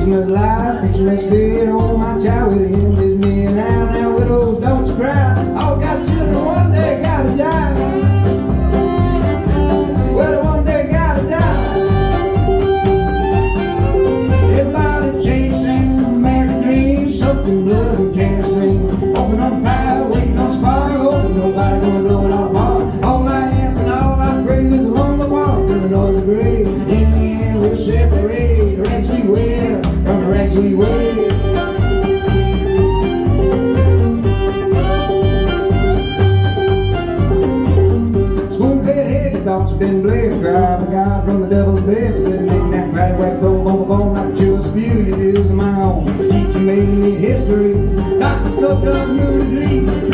must lie, preaching must fear. Oh, my child, with him is me. And now, widows, don't you cry. All God's children one day gotta die. Well, one day gotta die. Everybody's chasing American dreams, soaked in blood and kerosene. Open on fire, waiting on spark, hoping nobody gonna blow it all apart. All I ask and all I crave is along the walk to the noise of grave. In the end, we'll separate the rags we wear from the rags we wear. Thoughts been bled, cry for God from the devil's bed. Said making that right whack throw on the bone, not to chew a spew, you do my own. Teach you made me history, Dr. Scoped up your disease.